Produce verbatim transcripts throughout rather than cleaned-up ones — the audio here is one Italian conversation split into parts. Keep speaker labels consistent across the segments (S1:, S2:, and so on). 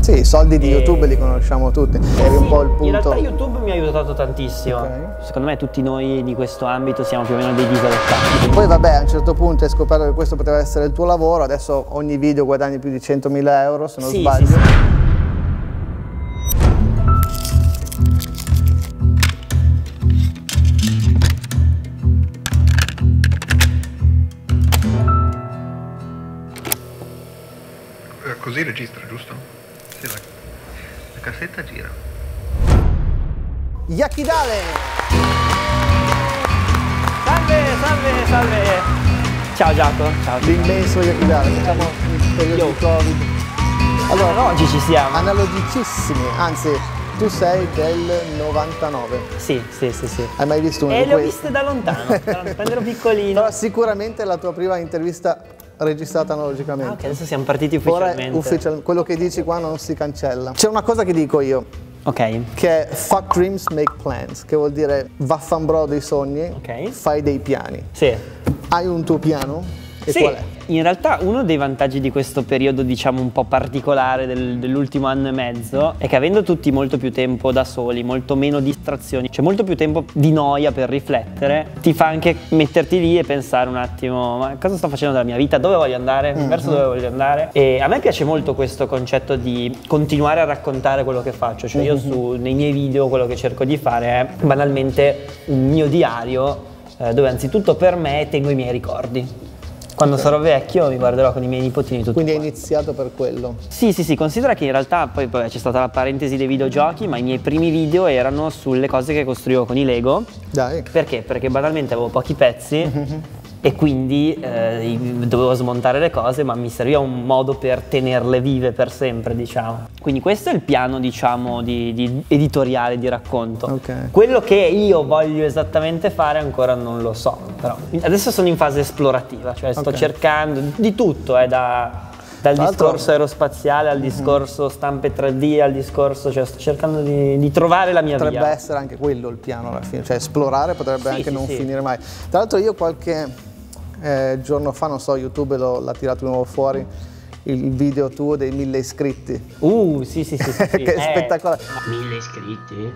S1: Sì, i soldi di
S2: e...
S1: YouTube li conosciamo tutti. Eri
S2: sì,
S1: un po' il punto.
S2: In realtà YouTube mi ha aiutato tantissimo. Okay. Secondo me tutti noi di questo ambito siamo più o meno dei disadottati.
S1: Poi vabbè, a un certo punto hai scoperto che questo poteva essere il tuo lavoro, adesso ogni video guadagni più di centomila euro, se non
S2: sì,
S1: sbaglio.
S2: Sì, sì.
S3: Così registra, giusto? Sì, la, la cassetta gira.
S1: Yakidale!
S2: Salve, salve, salve! Ciao Giacomo, ciao.
S1: L'immenso Yakidale, facciamo il periodo di Covid.
S2: Allora, oggi ci siamo.
S1: Analogicissimi, anzi, tu sei del novantanove.
S2: Sì, sì, sì, sì.
S1: Hai mai visto uno
S2: eh,
S1: di
S2: questi?
S1: E
S2: le ho viste da lontano, quando ero piccolino.
S1: Però sicuramente la tua prima intervista registrata analogicamente.
S2: Ah, ok, adesso siamo partiti ufficialmente.
S1: Ora ufficial, quello che dici qua non si cancella. C'è una cosa che dico io.
S2: Ok.
S1: Che è fuck dreams, make plans, che vuol dire vaffanbro dei sogni,
S2: okay.
S1: Fai dei piani.
S2: Sì.
S1: Hai un tuo piano? E
S2: sì.
S1: qual è?
S2: In realtà uno dei vantaggi di questo periodo, diciamo un po' particolare del, dell'ultimo anno e mezzo, è che avendo tutti molto più tempo da soli, molto meno distrazioni, c'è molto più tempo di noia per riflettere, ti fa anche metterti lì e pensare un attimo, ma cosa sto facendo della mia vita, dove voglio andare, mm-hmm. verso dove voglio andare. E a me piace molto questo concetto di continuare a raccontare quello che faccio, cioè io su, nei miei video quello che cerco di fare è banalmente un mio diario eh, dove anzitutto per me tengo i miei ricordi. Quando okay. sarò vecchio mi guarderò con i miei nipotini tutto.
S1: Quindi hai
S2: qua.
S1: iniziato per quello?
S2: Sì, sì, sì, considera che in realtà poi, poi c'è stata la parentesi dei videogiochi, ma i miei primi video erano sulle cose che costruivo con i Lego.
S1: Dai.
S2: Perché? Perché banalmente avevo pochi pezzi mm-hmm. e quindi eh, dovevo smontare le cose, ma mi serviva un modo per tenerle vive per sempre, diciamo. Quindi questo è il piano, diciamo, di, di editoriale, di racconto.
S1: Okay.
S2: Quello che io voglio esattamente fare ancora non lo so, però adesso sono in fase esplorativa, cioè sto okay. cercando di tutto, eh, da, dal discorso aerospaziale al discorso stampe tre D, al discorso, cioè sto cercando di, di trovare la mia
S1: potrebbe
S2: via.
S1: Potrebbe essere anche quello il piano alla fine, cioè esplorare potrebbe sì, anche sì, non sì. finire mai. Tra l'altro io qualche eh, giorno fa, non so, YouTube l'ha tirato di nuovo fuori, il video tuo dei mille iscritti.
S2: Uh, sì, sì, sì, sì, sì.
S1: Che è
S2: eh,
S1: spettacolare.
S4: Mille iscritti?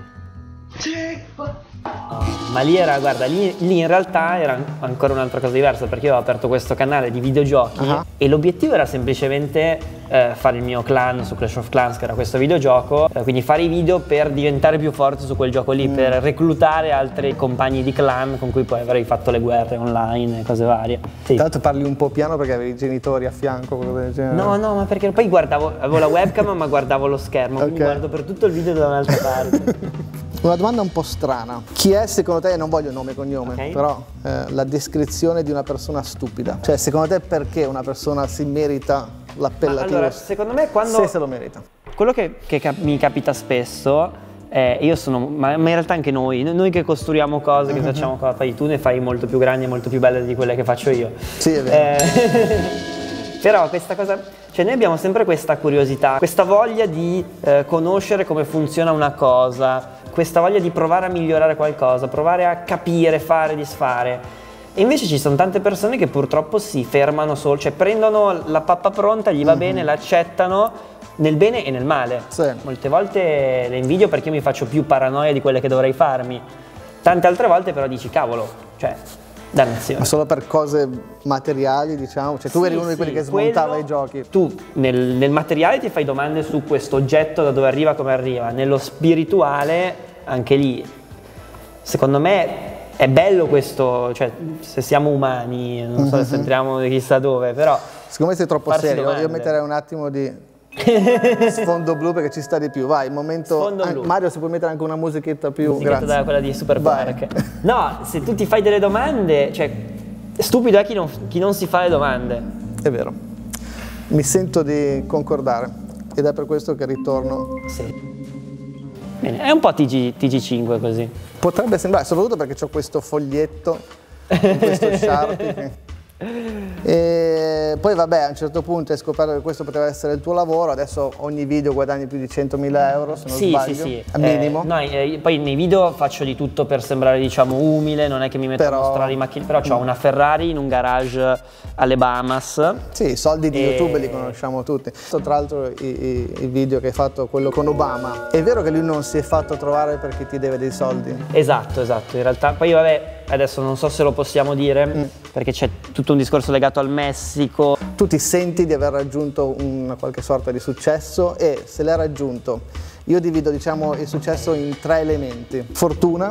S2: Sì. Oh, ma lì era, guarda, lì, lì in realtà era ancora un'altra cosa diversa, perché io avevo aperto questo canale di videogiochi uh-huh. e l'obiettivo era semplicemente eh, fare il mio clan su Clash of Clans, che era questo videogioco, eh, quindi fare i video per diventare più forte su quel gioco lì, mm. per reclutare altri compagni di clan con cui poi avrei fatto le guerre online e cose varie. Sì.
S1: Tanto parli un po' piano perché avevi i genitori a fianco, quello del genere.
S2: No, no, ma perché poi guardavo, avevo la webcam ma guardavo lo schermo, okay. quindi guardo per tutto il video da un'altra parte.
S1: Una domanda un po' strana. Chi è secondo te, non voglio nome e cognome, okay. però eh, la descrizione di una persona stupida? Cioè secondo te perché una persona si merita l'appellativo?
S2: Allora, secondo me quando...
S1: Se se lo merita.
S2: Quello che, che cap- mi capita spesso, eh, io sono, ma, ma in realtà anche noi, noi che costruiamo cose, che facciamo cose, poi tu ne fai molto più grandi e molto più belle di quelle che faccio io.
S1: Sì, è vero.
S2: Eh, però questa cosa, cioè noi abbiamo sempre questa curiosità, questa voglia di eh, conoscere come funziona una cosa, questa voglia di provare a migliorare qualcosa, provare a capire, fare, disfare. E invece ci sono tante persone che purtroppo si fermano solo, cioè prendono la pappa pronta, gli va mm-hmm. bene, l'accettano nel bene e nel male.
S1: Sì.
S2: Molte volte le invidio perché io mi faccio più paranoia di quelle che dovrei farmi. Tante altre volte però dici cavolo, cioè dannazione.
S1: Ma solo per cose materiali, diciamo? Cioè tu
S2: sì,
S1: eri uno di quelli
S2: sì,
S1: che smontava
S2: quello,
S1: i giochi.
S2: Tu nel, nel materiale ti fai domande su questo oggetto, da dove arriva, come arriva. Nello spirituale, anche lì, secondo me è bello questo, cioè se siamo umani, non so
S1: mm-hmm.
S2: se entriamo chissà dove, però...
S1: Secondo me sei troppo serio, domande. Io metterei un attimo di... sfondo blu perché ci sta di più, vai, il momento ah, Mario, se puoi mettere anche una musichetta più
S2: musichetta da quella di Super Park. No, se tu ti fai delle domande, cioè stupido è chi non, chi non si fa le domande.
S1: È vero, mi sento di concordare ed è per questo che ritorno.
S2: Sì. Bene, è un po' T G, T G cinque così.
S1: Potrebbe sembrare, soprattutto perché ho questo foglietto con questo Sharpie che... E poi vabbè, a un certo punto hai scoperto che questo poteva essere il tuo lavoro, adesso ogni video guadagni più di centomila euro, se non
S2: sì,
S1: sbaglio,
S2: sì, sì.
S1: al minimo.
S2: Eh, no, eh, poi nei video faccio di tutto per sembrare, diciamo, umile, non è che mi metto
S1: Però...
S2: a mostrare i macchine, però ho una Ferrari in un garage alle Bahamas.
S1: Sì, i soldi di
S2: e...
S1: YouTube li conosciamo tutti. Tra l'altro i, i, i video che hai fatto, quello con Obama, è vero che lui non si è fatto trovare perché ti deve dei soldi?
S2: Esatto, esatto, in realtà, poi vabbè, adesso non so se lo possiamo dire, mm. perché c'è tutto un discorso legato al Messico.
S1: Tu ti senti di aver raggiunto una qualche sorta di successo e se l'hai raggiunto, io divido diciamo il successo in tre elementi: fortuna,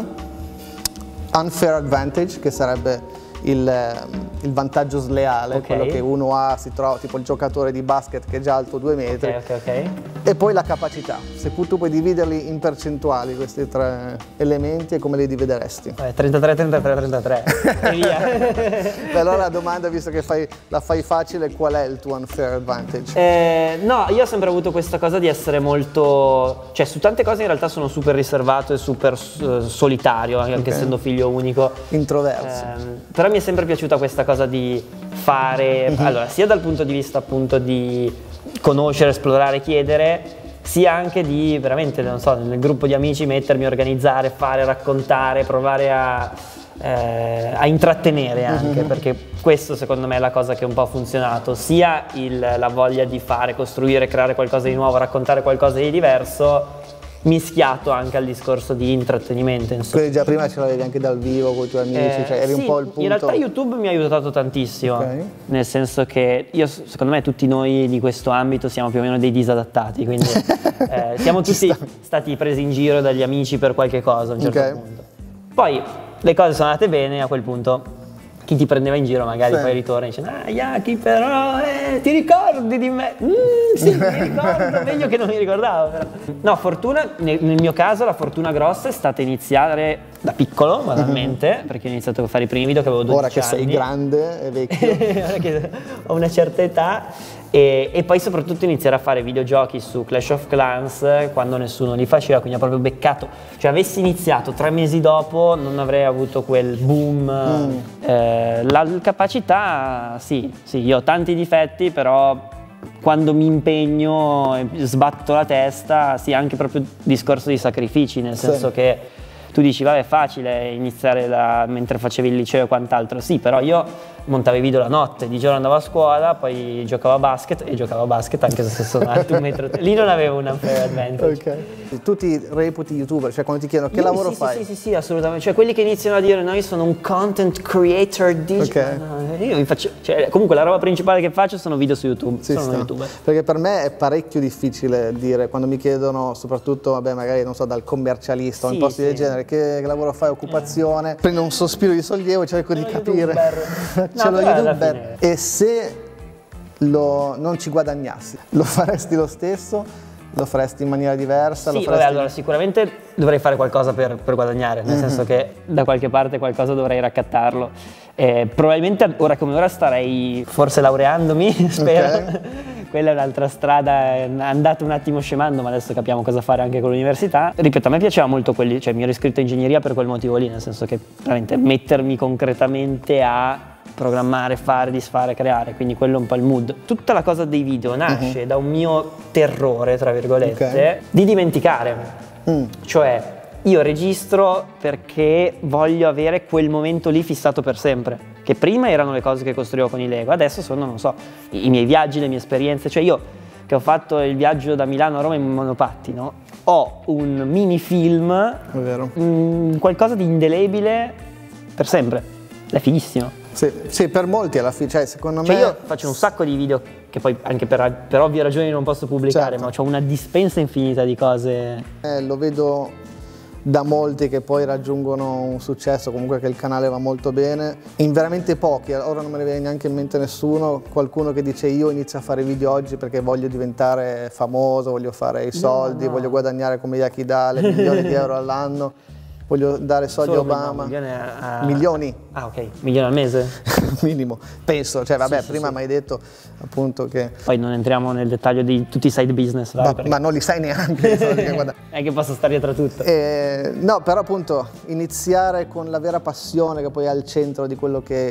S1: unfair advantage, che sarebbe il, il vantaggio sleale, okay. quello che uno ha, si trova tipo il giocatore di basket che è già alto due metri,
S2: okay, okay, okay.
S1: e poi la capacità. Se tu puoi dividerli in percentuali questi tre elementi, e come li divideresti?
S2: Eh, trentatré, trentatré, trentatré e via.
S1: Beh, allora la domanda, visto che fai, la fai facile, qual è il tuo unfair advantage?
S2: Eh, no, io ho sempre avuto questa cosa di essere molto, cioè su tante cose in realtà sono super riservato e super uh, solitario, anche okay. essendo figlio unico.
S1: Introverso.
S2: Eh, però mi è sempre piaciuta questa cosa di fare, mm-hmm. allora, sia dal punto di vista appunto di conoscere, esplorare, chiedere, sia anche di veramente, non so, nel gruppo di amici mettermi, organizzare, fare, raccontare, provare a, eh, a intrattenere anche, mm-hmm. perché questo secondo me è la cosa che un po' ha funzionato, sia il, la voglia di fare, costruire, creare qualcosa di nuovo, raccontare qualcosa di diverso, mischiato anche al discorso di intrattenimento, insomma.
S1: Quindi già prima ce l'avevi anche dal vivo con i tuoi amici, eh, cioè eri
S2: sì,
S1: un po' il punto...
S2: in realtà YouTube mi ha aiutato tantissimo, okay. nel senso che io, secondo me tutti noi di questo ambito siamo più o meno dei disadattati, quindi eh, siamo tutti sta. stati presi in giro dagli amici per qualche cosa a un certo okay. punto. Poi le cose sono andate bene, a quel punto chi ti prendeva in giro magari sì. poi ritorna e dice ah Yaki però eh, ti ricordi di me? Mm, sì mi ricordo, meglio che non mi ricordavo però. No, fortuna, nel, nel mio caso la fortuna grossa è stata iniziare da piccolo banalmente, mm-hmm. perché ho iniziato a fare i primi video che avevo dodici anni.
S1: Ora che sei grande e vecchio.
S2: Ora che ho una certa età. E, e poi soprattutto iniziare a fare videogiochi su Clash of Clans quando nessuno li faceva, quindi ho proprio beccato, cioè avessi iniziato tre mesi dopo non avrei avuto quel boom. Mm. Eh, la capacità, sì, sì, io ho tanti difetti, però quando mi impegno e sbatto la testa, sì, anche proprio discorso di sacrifici, nel sì. senso che tu dici vabbè è facile iniziare da, mentre facevi il liceo e quant'altro, sì, però io montavo i video la notte, di giorno andavo a scuola, poi giocavo a basket e giocavo a basket anche se sono alto un metro. Lì non avevo un unfair advantage.
S1: Okay. Tu ti reputi youtuber, cioè quando ti chiedono che
S2: io,
S1: lavoro
S2: sì,
S1: fai?
S2: Sì, sì, sì, assolutamente. Cioè quelli che iniziano a dire no, io sono un content creator digital.
S1: Okay.
S2: No, io mi faccio, cioè, comunque la roba principale che faccio sono video su YouTube.
S1: Sì,
S2: sono
S1: sta.
S2: YouTuber.
S1: Perché per me è parecchio difficile dire, quando mi chiedono, soprattutto, vabbè, magari non so, dal commercialista o
S2: sì,
S1: in posti
S2: sì.
S1: del genere, che, che lavoro fai, occupazione, eh. prendo un sospiro di sollievo e cerco
S2: Sono
S1: di capire. Ce l'ho youtuber. E se lo, non ci guadagnassi, lo faresti lo stesso? Lo faresti in maniera diversa?
S2: Sì,
S1: lo
S2: vabbè, allora sicuramente dovrei fare qualcosa per, per guadagnare, nel mm-hmm. senso che da qualche parte qualcosa dovrei raccattarlo. Eh, probabilmente ora come ora starei forse laureandomi, spero. Okay. Quella è un'altra strada, è andata un attimo scemando, ma adesso capiamo cosa fare anche con l'università. Ripeto, a me piaceva molto quelli, cioè mi ero iscritto a ingegneria per quel motivo lì, nel senso che veramente mettermi concretamente a programmare, fare, disfare, creare, quindi quello è un po' il mood. Tutta la cosa dei video nasce uh-huh. da un mio terrore, tra virgolette, okay. di dimenticare. Mm. Cioè, io registro perché voglio avere quel momento lì fissato per sempre. Che prima erano le cose che costruivo con i Lego, adesso sono, non so, i, i miei viaggi, le mie esperienze. Cioè io, che ho fatto il viaggio da Milano a Roma in monopattino, ho un mini film,
S1: è vero.
S2: Mh, qualcosa di indelebile per sempre. È fighissimo.
S1: Sì, sì, per molti alla fine, cioè secondo
S2: cioè
S1: me...
S2: io faccio un sacco di video che poi anche per, per ovvie ragioni non posso pubblicare, certo. ma ho una dispensa infinita di cose.
S1: Eh, lo vedo da molti che poi raggiungono un successo, comunque che il canale va molto bene, in veramente pochi, ora non me ne viene neanche in mente nessuno, qualcuno che dice io inizio a fare video oggi perché voglio diventare famoso, voglio fare i soldi, no, no. voglio guadagnare come Yaki Dale, milioni di euro all'anno. Voglio dare soldi a Obama.
S2: Milioni? A...
S1: Milioni?
S2: Ah, ok. Milioni al mese?
S1: Minimo, penso. Cioè, vabbè,
S2: sì,
S1: prima
S2: sì,
S1: mi hai detto appunto che...
S2: Poi non entriamo nel dettaglio di tutti i side business. Vai,
S1: ma, ma non li sai neanche. che
S2: È che posso stare dietro a tutto.
S1: Eh, no, però appunto iniziare con la vera passione che poi è al centro di quello che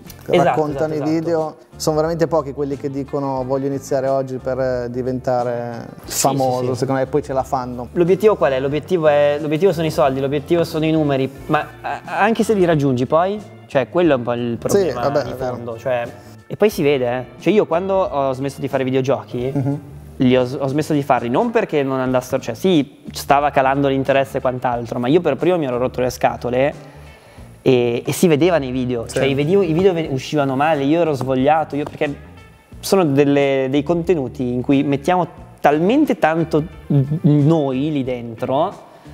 S2: Esatto,
S1: raccontano
S2: esatto,
S1: i video. Sono veramente pochi quelli che dicono voglio iniziare oggi per diventare famoso,
S2: sì, sì.
S1: secondo me poi ce la fanno.
S2: L'obiettivo qual è? L'obiettivo è, l'obiettivo sono i soldi, l'obiettivo sono i numeri, ma anche se li raggiungi poi, cioè quello è un po' il problema
S1: sì, vabbè,
S2: di fondo, cioè, e poi si vede, eh. Cioè io quando ho smesso di fare videogiochi, uh-huh. li ho, ho smesso di farli non perché non andassero, cioè sì, stava calando l'interesse e quant'altro, ma io per primo mi ero rotto le scatole. E, e si vedeva nei video, sì. Cioè i video, i video uscivano male, io ero svogliato, io perché sono delle, dei contenuti in cui mettiamo talmente tanto noi lì dentro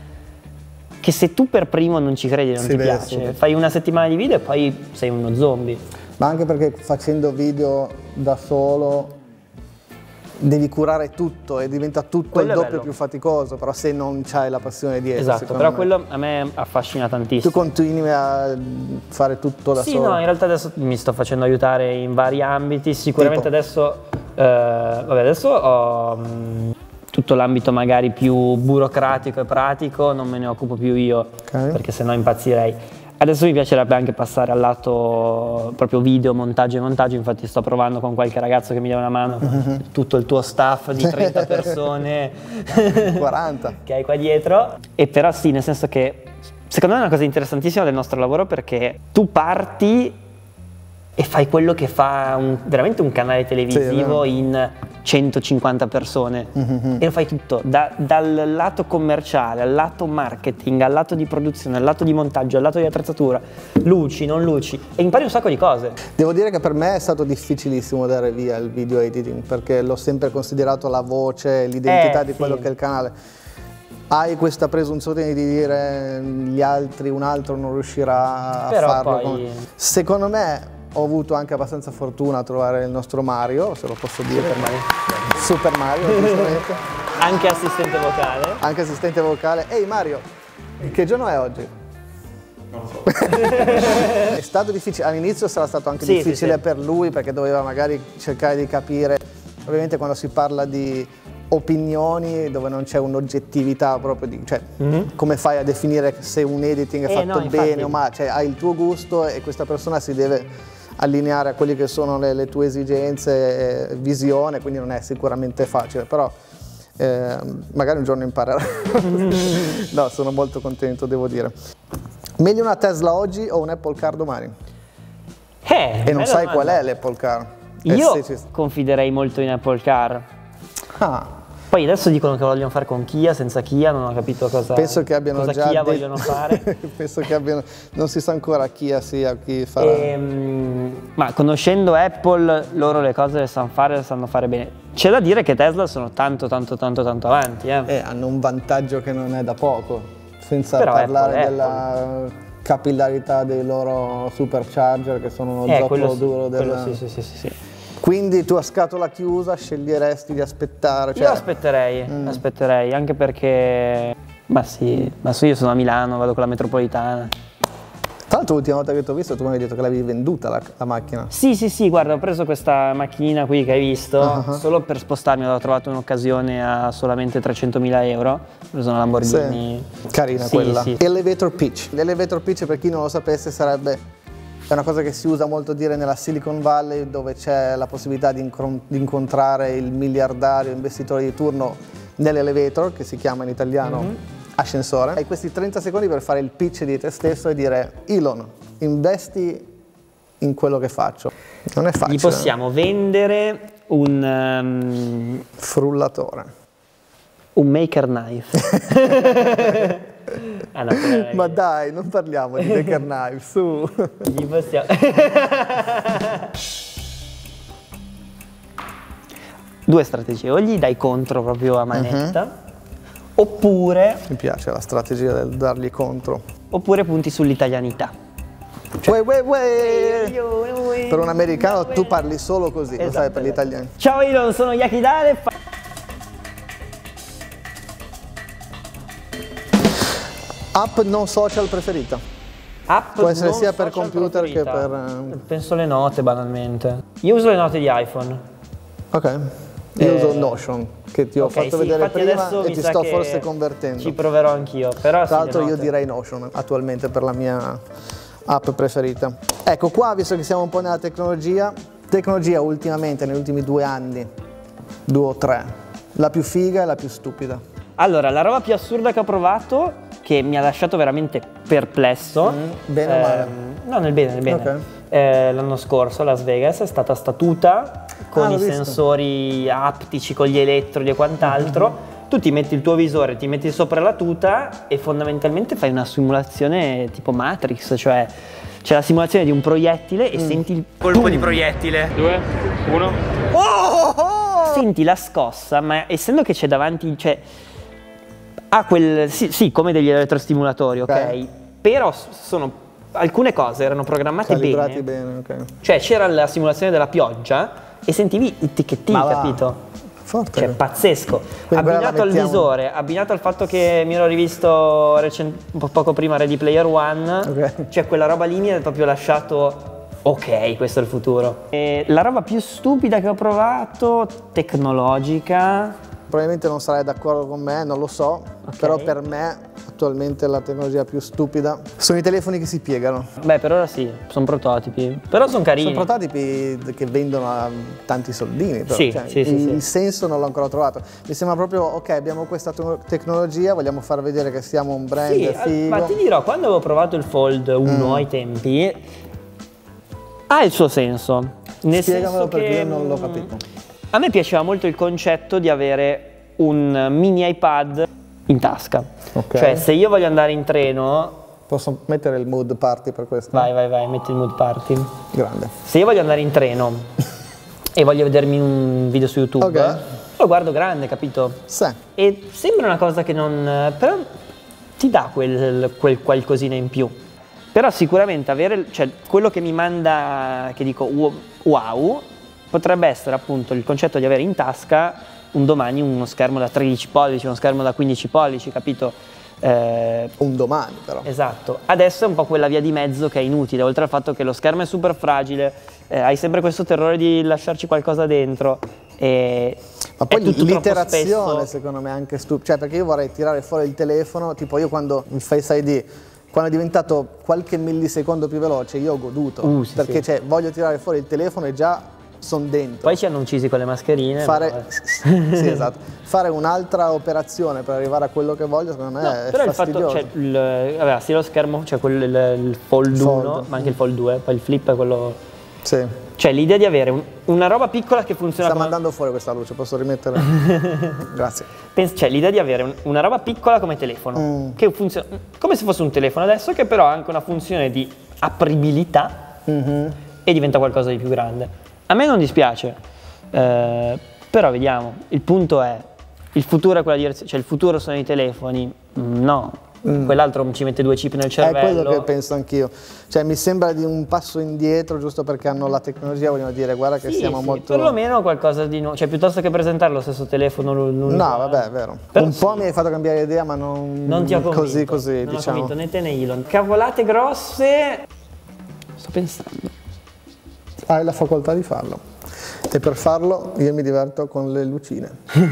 S2: che se tu per primo non ci credi, non si ti vede, piace, sì. Fai una settimana di video e poi sei uno zombie.
S1: Ma anche perché facendo video da solo devi curare tutto e diventa tutto quello il doppio più faticoso, però se non c'hai la passione dietro.
S2: Esatto, però
S1: me.
S2: quello a me affascina tantissimo.
S1: Tu continui a fare tutto da
S2: sì,
S1: solo?
S2: Sì, no, in realtà adesso mi sto facendo aiutare in vari ambiti, sicuramente tipo? adesso, eh, vabbè, adesso ho mh, tutto l'ambito magari più burocratico e pratico, non me ne occupo più io, okay. Perché sennò impazzirei. Adesso mi piacerebbe anche passare al lato proprio video, montaggio e montaggio, infatti sto provando con qualche ragazzo che mi dà una mano, uh-huh. Tutto il tuo staff di trenta persone
S1: quaranta
S2: che hai qua dietro. E però sì, nel senso che secondo me è una cosa interessantissima del nostro lavoro perché tu parti e fai quello che fa un, veramente un canale televisivo sì, in centocinquanta persone mm-hmm. E lo fai tutto, da, dal lato commerciale al lato marketing, al lato di produzione, al lato di montaggio, al lato di attrezzatura, luci, non luci, e impari un sacco di cose.
S1: Devo dire che per me è stato difficilissimo dare via il video editing perché l'ho sempre considerato la voce, l'identità
S2: eh,
S1: di
S2: sì.
S1: quello che è il canale. Hai questa presunzione di dire gli altri, un altro non riuscirà a
S2: Però
S1: farlo.
S2: Poi...
S1: Come... Secondo me ho avuto anche abbastanza fortuna a trovare il nostro Mario, se lo posso dire.
S2: Super Mario.
S1: Super Mario, giustamente.
S2: Anche assistente vocale.
S1: Anche assistente vocale. Ehi Mario, che giorno è oggi?
S3: Non so.
S1: È stato difficile, all'inizio sarà stato anche
S2: sì,
S1: difficile
S2: sì, sì.
S1: per lui perché doveva magari cercare di capire, ovviamente quando si parla di opinioni dove non c'è un'oggettività proprio di, cioè mm-hmm. come fai a definire se un editing è
S2: eh,
S1: fatto
S2: no,
S1: bene o male, cioè hai il tuo gusto e questa persona si deve allineare a quelle che sono le, le tue esigenze e visione, quindi non è sicuramente facile, però eh, magari un giorno imparerà. No, sono molto contento, devo dire. Meglio una Tesla oggi o un Apple Car domani?
S2: Eh,
S1: e non sai
S2: domanda.
S1: qual è l'Apple Car?
S2: Io
S1: eh, sì, sì.
S2: confiderei molto in Apple Car.
S1: Ah.
S2: Poi adesso dicono che vogliono fare con Kia, senza Kia, non ho capito cosa,
S1: penso che abbiano
S2: cosa
S1: già
S2: Kia
S1: de-
S2: vogliono fare.
S1: Penso che abbiano, non si sa ancora chi sia, chi farà.
S2: Ehm, ma conoscendo Apple, loro le cose le sanno fare, le sanno fare bene. C'è da dire che Tesla sono tanto, tanto, tanto, tanto avanti. Eh.
S1: Eh, hanno un vantaggio che non è da poco, senza
S2: Però
S1: parlare
S2: Apple,
S1: della
S2: Apple.
S1: capillarità dei loro supercharger che sono uno
S2: eh,
S1: zoccolo
S2: sì,
S1: duro del...
S2: Sì, sì, sì, sì, sì.
S1: Quindi tu a scatola chiusa sceglieresti di aspettare? Cioè...
S2: Io aspetterei, mm. aspetterei, anche perché, ma sì, ma sì, io sono a Milano, vado con la metropolitana.
S1: Tra l'altro l'ultima volta che ti ho visto tu mi hai detto che l'avevi venduta la, la macchina.
S2: Sì, sì, sì, guarda, ho preso questa macchinina qui che hai visto, uh-huh. solo per spostarmi, ho trovato un'occasione a solamente trecentomila euro, ho preso una Lamborghini.
S1: Sì. Carina
S2: sì,
S1: quella.
S2: Sì.
S1: Elevator pitch. L'elevator pitch, per chi non lo sapesse, sarebbe... È una cosa che si usa molto dire nella Silicon Valley, dove c'è la possibilità di, incron- di incontrare il miliardario investitore di turno nell'elevator, che si chiama in italiano mm-hmm. ascensore. Hai questi trenta secondi per fare il pitch di te stesso e dire: Elon, investi in quello che faccio. Non è facile.
S2: Gli possiamo eh? vendere un... Um...
S1: frullatore.
S2: Un maker knife. Ah, no,
S1: ma dai, non parliamo di maker knife, su.
S2: Gli possiamo... Due strategie, o gli dai contro proprio a manetta, uh-huh. oppure...
S1: Mi piace la strategia del dargli contro.
S2: Oppure punti sull'italianità.
S1: Cioè, uè, uè, uè. Per un americano tu parli solo così, esatto, lo sai, per esatto. gli italiani.
S2: Ciao Elon, sono Yakidale.
S1: App non social preferita?
S2: App
S1: Può essere
S2: non
S1: sia per computer
S2: preferita.
S1: che per...
S2: Penso le note, banalmente. Io uso le note di iPhone.
S1: Ok. Io eh... uso Notion, che ti ho
S2: okay,
S1: fatto
S2: sì,
S1: vedere prima e
S2: mi
S1: ti
S2: sa
S1: sto
S2: che
S1: forse convertendo.
S2: Ci proverò anch'io. Però
S1: Tra
S2: sì,
S1: l'altro
S2: io
S1: direi Notion attualmente per la mia app preferita. Ecco qua, visto che siamo un po' nella tecnologia, tecnologia ultimamente, negli ultimi due anni, due o tre, la più figa e la più stupida.
S2: Allora, la roba più assurda che ho provato, che mi ha lasciato veramente perplesso,
S1: Mm, bene o male?
S2: ehm, no, nel bene, nel bene.
S1: Ok.
S2: Eh, l'anno scorso a Las Vegas è stata sta tuta con
S1: Ah, l'ho
S2: i
S1: visto.
S2: sensori aptici, con gli elettrodi e quant'altro. Tu ti metti il tuo visore, ti metti sopra la tuta e fondamentalmente fai una simulazione tipo Matrix, cioè c'è la simulazione di un proiettile e senti il colpo di proiettile.
S4: Due, uno.
S2: Senti la scossa, ma essendo che c'è davanti, cioè ha quel, sì, sì, come degli elettrostimolatori, ok?
S1: Ok.
S2: Però s- sono, alcune cose erano programmate
S1: Calibrati
S2: bene.
S1: bene, ok.
S2: Cioè c'era la simulazione della pioggia e sentivi i ticchettini,
S1: Ma va.
S2: capito?
S1: Forte.
S2: Cioè pazzesco.
S1: Quindi quella la
S2: Abbinato al
S1: mettiamo-
S2: visore, abbinato al fatto che mi ero rivisto recen- un po' poco prima Ready Player One,
S1: Ok.
S2: cioè quella roba lì mi ha proprio lasciato, ok, questo è il futuro. E la roba più stupida che ho provato, tecnologica,
S1: Probabilmente non sarai d'accordo con me, non lo so, però per me attualmente la tecnologia più stupida sono i telefoni che si piegano.
S2: beh per ora sì, sono prototipi, però sono carini.
S1: Sono prototipi che vendono a tanti soldini, però
S2: Sì,
S1: cioè,
S2: sì, sì,
S1: il,
S2: sì.
S1: il senso non l'ho ancora trovato. Mi sembra proprio, ok, abbiamo questa te- tecnologia, vogliamo far vedere che siamo un brand
S2: Sì,
S1: figo.
S2: ma ti dirò, quando avevo provato il Fold uno
S1: Mm.
S2: ai tempi, ha il suo senso. Nel
S1: Spiegamelo
S2: senso
S1: perché
S2: che
S1: io non l'ho
S2: mm,
S1: capito.
S2: A me piaceva molto il concetto di avere un mini iPad in tasca.
S1: Ok.
S2: Cioè, se io voglio andare in treno,
S1: Posso mettere il mood party per questo?
S2: vai, vai, vai, metti il mood party.
S1: Grande.
S2: Se io voglio andare in treno e voglio vedermi un video su YouTube,
S1: Ok.
S2: lo guardo grande, capito?
S1: Sì.
S2: E sembra una cosa che non... però ti dà quel, quel qualcosina in più. Però sicuramente avere, cioè quello che mi manda, che dico wow, wow, potrebbe essere appunto il concetto di avere in tasca un domani uno schermo da tredici pollici, uno schermo da quindici pollici, capito? Eh,
S1: Un domani però.
S2: Esatto, adesso è un po' quella via di mezzo che è inutile, oltre al fatto che lo schermo è super fragile, eh, hai sempre questo terrore di lasciarci qualcosa dentro. E
S1: Ma poi
S2: è tutto troppo
S1: l'iterazione
S2: spesso-
S1: secondo me è anche stupida, cioè perché io vorrei tirare fuori il telefono, tipo io quando il Face I D, quando è diventato qualche millisecondo più veloce io ho goduto,
S2: Uh, sì,
S1: perché
S2: sì.
S1: Cioè, voglio tirare fuori il telefono e già sono dentro.
S2: Poi ci hanno uccisi con le mascherine.
S1: Fare,
S2: ma-
S1: sì, esatto. Fare un'altra operazione per arrivare a quello che voglio secondo me
S2: No,
S1: è
S2: però il fatto,
S1: fastidioso.
S2: cioè, il, vabbè, sì lo schermo, cioè quello, il, il Fold
S1: Fold.
S2: uno, ma anche il Fold due, poi il Flip è quello...
S1: Sì.
S2: Cioè l'idea di avere un- una roba piccola che funziona
S1: Sta
S2: come...
S1: mandando fuori questa luce, posso rimettere? Grazie.
S2: Pens- cioè l'idea di avere un- una roba piccola come telefono,
S1: Mm.
S2: che funziona come se fosse un telefono adesso, che però ha anche una funzione di apribilità
S1: Mm-hmm.
S2: e diventa qualcosa di più grande. A me non dispiace, eh, però vediamo. Il punto è, il futuro è quella direzione, cioè il futuro sono i telefoni, Mm, no. Quell'altro ci mette due chip nel
S1: È
S2: cervello.
S1: quello che penso anch'io. Cioè mi sembra di un passo indietro giusto perché hanno la tecnologia, vogliono dire guarda che
S2: Sì,
S1: siamo
S2: sì,
S1: molto...
S2: perlomeno qualcosa di nuovo, cioè piuttosto che presentare lo stesso telefono l'unico.
S1: No, vabbè, è vero.
S2: Però
S1: un po'
S2: sì.
S1: mi hai fatto cambiare idea, ma non,
S2: Non ti ho convinto.
S1: così così,
S2: non
S1: diciamo.
S2: ho convinto né te né Elon. Cavolate grosse. Sto pensando.
S1: Hai la facoltà di farlo. E per farlo io mi diverto con le lucine.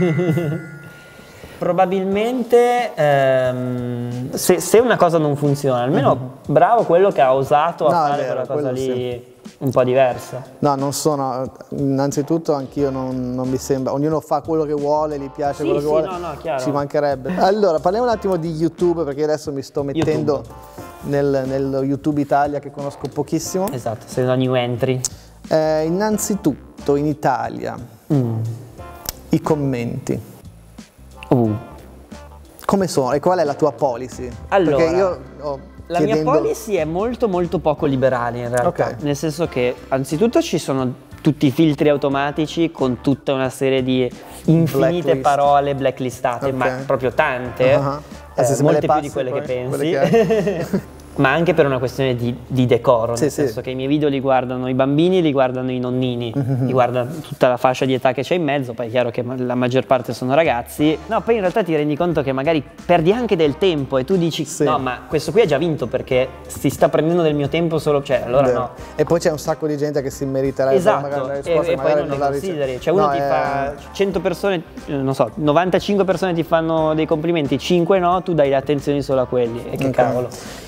S2: Probabilmente ehm, se, se una cosa non funziona, almeno bravo quello che ha osato a
S1: No, è
S2: fare
S1: vero,
S2: quella cosa
S1: quello
S2: lì un po' diversa.
S1: No, non sono, innanzitutto anch'io non, non mi sembra, ognuno fa quello che vuole, gli piace
S2: Sì,
S1: quello che
S2: sì,
S1: vuole,
S2: no, no, chiaro.
S1: ci mancherebbe. Allora, parliamo un attimo di YouTube, perché adesso mi sto mettendo nel, nello YouTube Italia che conosco pochissimo.
S2: Esatto, sei una new entry.
S1: Eh, innanzitutto in Italia,
S2: Mm.
S1: i commenti,
S2: Uh.
S1: come sono e qual è la tua policy?
S2: Allora,
S1: perché io ho
S2: La
S1: chiedendo-
S2: mia policy è molto molto poco liberale in realtà,
S1: Ok.
S2: nel senso che anzitutto ci sono tutti i filtri automatici con tutta una serie di infinite
S1: Blacklist.
S2: parole blacklistate,
S1: Ok.
S2: ma proprio tante,
S1: Ah,
S2: eh,
S1: eh, se me
S2: molte
S1: le
S2: più di
S1: passi
S2: quelle
S1: poi,
S2: che pensi.
S1: quelle che
S2: Ma anche per una questione di, di decoro,
S1: Sì,
S2: nel
S1: sì.
S2: senso che i miei video li guardano i bambini, li guardano i nonnini, li guarda tutta la fascia di età che c'è in mezzo, poi è chiaro che ma- la maggior parte sono ragazzi. No, poi in realtà ti rendi conto che magari perdi anche del tempo e tu dici
S1: Sì.
S2: no, ma questo qui ha già vinto perché si sta prendendo del mio tempo solo, cioè allora
S1: Vero.
S2: no.
S1: E poi c'è un sacco di gente che si meriterebbe
S2: Esatto,
S1: magari la
S2: e,
S1: risposta
S2: e poi
S1: magari
S2: non li
S1: la rice-
S2: consideri, cioè uno
S1: No,
S2: ti
S1: è-
S2: fa cento persone, eh, non so, novantacinque persone ti fanno dei complimenti, cinque no, tu dai le attenzioni solo a quelli, e che
S1: Ok.
S2: cavolo.
S1: Quindi i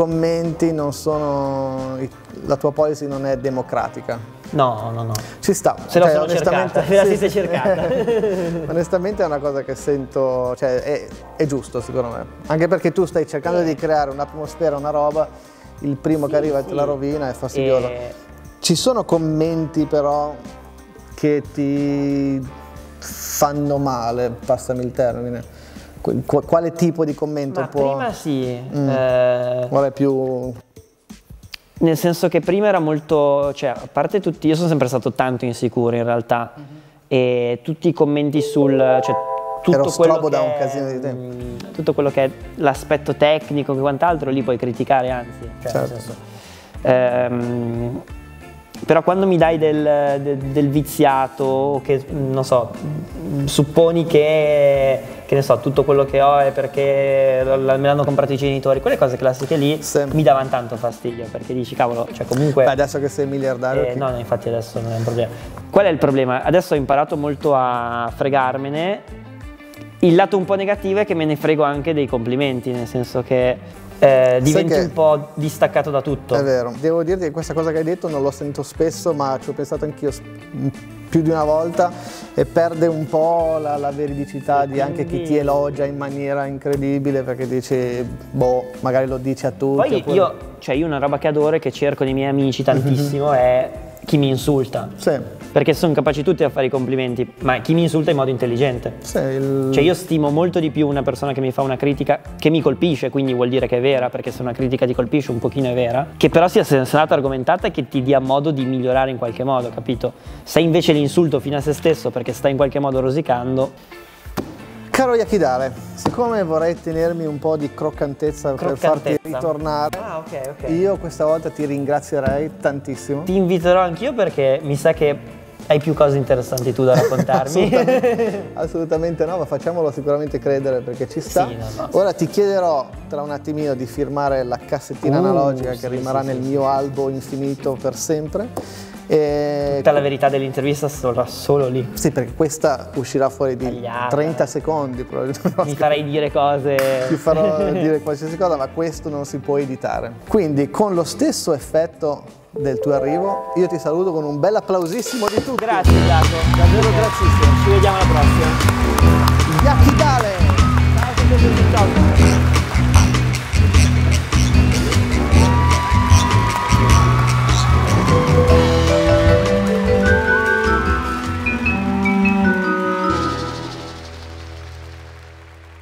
S1: commenti non sono, la tua policy non è democratica.
S2: No, no, no.
S1: Ci sta.
S2: Se la
S1: cioè,
S2: sono cercata, ve la
S1: sì,
S2: siete
S1: sì.
S2: cercata.
S1: Onestamente è una cosa che sento, cioè è, è giusto secondo me. Anche perché tu stai cercando di creare un'atmosfera, una roba, il primo
S2: sì,
S1: che arriva e
S2: sì.
S1: te la rovina, è fastidioso.
S2: E...
S1: Ci sono commenti però che ti fanno male, passami il termine. Qu- quale tipo di commento
S2: Ma
S1: può...
S2: prima sì.
S1: Mm.
S2: Eh...
S1: Qual è più...
S2: Nel senso che prima era molto, cioè a parte tutti, io sono sempre stato tanto insicuro in realtà, mm-hmm. e tutti i commenti sul, cioè tutto
S1: Ero
S2: quello
S1: strobo
S2: che
S1: da un
S2: è,
S1: casino di tempo.
S2: mh, tutto quello che è l'aspetto tecnico che quant'altro lì puoi criticare, anzi, cioè,
S1: certo.
S2: nel senso, ehm, però quando mi dai del, del, del viziato o che, non so, supponi che, che ne so, tutto quello che ho è perché me l'hanno comprato i genitori, quelle cose classiche lì sì. mi davano tanto fastidio, perché dici cavolo, cioè comunque...
S1: Beh, adesso che sei miliardario...
S2: Eh, che... No, no, infatti adesso non è un problema. Qual è il problema? Adesso ho imparato molto a fregarmene. Il lato un po' negativo è che me ne frego anche dei complimenti, nel senso che eh, diventi un po' distaccato da tutto.
S1: È vero, devo dirti che questa cosa che hai detto non lo sento spesso, ma ci ho pensato anch'io più di una volta e perde un po' la, la veridicità di anche chi ti elogia in maniera incredibile, perché dici, boh, magari lo dici a tutti.
S2: Poi
S1: oppure...
S2: io, cioè io una roba che adoro e che cerco nei miei amici tantissimo è chi mi insulta.
S1: Sì.
S2: Perché sono capaci tutti a fare i complimenti, ma chi mi insulta in modo intelligente.
S1: Sì, il...
S2: Cioè io stimo molto di più una persona che mi fa una critica che mi colpisce, quindi vuol dire che è vera, perché se una critica ti colpisce un pochino è vera, che però sia sensata, argomentata e che ti dia modo di migliorare in qualche modo, capito? Se invece l'insulto fino a se stesso perché sta in qualche modo rosicando...
S1: Caro Yakidale, siccome vorrei tenermi un po' di croccantezza,
S2: croccantezza.
S1: per farti ritornare,
S2: ah, okay, okay.
S1: io questa volta ti ringrazierei tantissimo.
S2: Ti inviterò anch'io perché mi sa che hai più cose interessanti tu da raccontarmi.
S1: assolutamente, assolutamente no, ma facciamolo sicuramente credere perché ci sta.
S2: Sì, no, no.
S1: Ora ti chiederò tra un attimino di firmare la cassettina uh, analogica che
S2: sì,
S1: rimarrà
S2: sì,
S1: nel
S2: sì,
S1: mio
S2: sì.
S1: albo infinito per sempre. E...
S2: Tutta la verità dell'intervista solo, solo lì.
S1: Sì, perché questa uscirà fuori di
S2: Tagliata.
S1: trenta secondi probabilmente.
S2: Mi farai dire cose.
S1: Ti farò dire qualsiasi cosa, ma questo non si può editare. Quindi con lo stesso effetto del tuo arrivo, io ti saluto con un bel applausissimo di tutti.
S2: Grazie Giacomo,
S1: davvero grazissimo.
S2: Ci vediamo alla prossima.
S1: Yakidale!